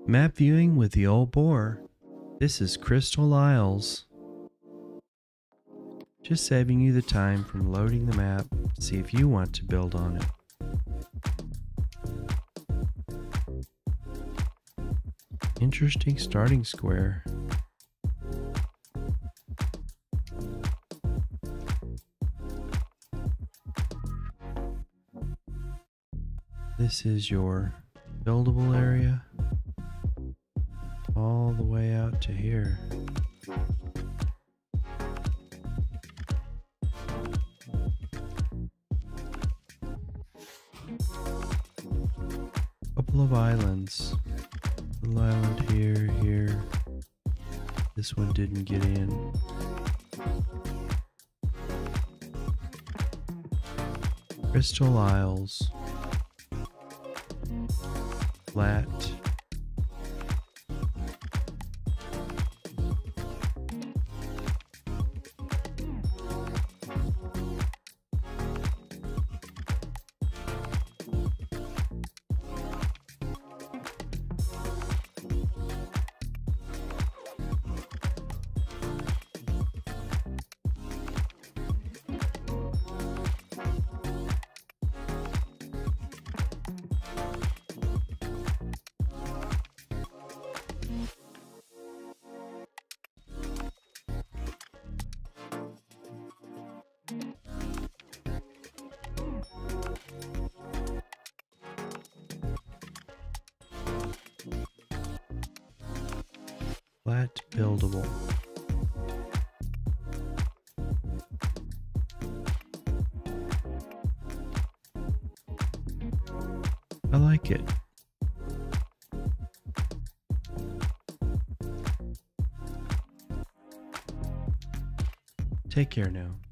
Map viewing with the old boar. This is Crystal Isles. Just saving you the time from loading the map to see if you want to build on it. Interesting starting square. This is your buildable area all the way out to here. Couple of islands. Little island here, here. This one didn't get in. Crystal Isles. Flat. Flat buildable. I like it. Take care now.